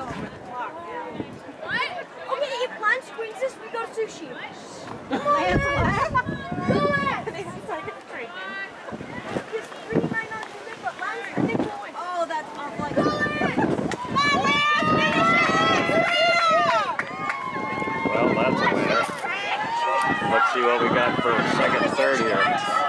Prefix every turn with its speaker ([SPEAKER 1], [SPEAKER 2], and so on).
[SPEAKER 1] Okay, if Lance wins this, we go to sushi.
[SPEAKER 2] Come on, Lance.
[SPEAKER 1] Go Lance!
[SPEAKER 2] This is like a treatment.
[SPEAKER 1] Because 3 might not do it, but Lance, I think we'll win.
[SPEAKER 2] Oh, that's awful. Like,
[SPEAKER 1] Go Lance! Come on, Lance! Finish it!
[SPEAKER 3] Well, that's a winner. Let's see what we got for second and third here.